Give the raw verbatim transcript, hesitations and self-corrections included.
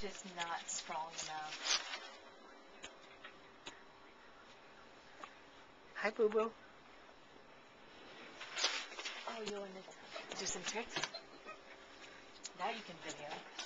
just not strong enough. Hi, Boo Boo. Oh, you want to do some tricks? That you can video.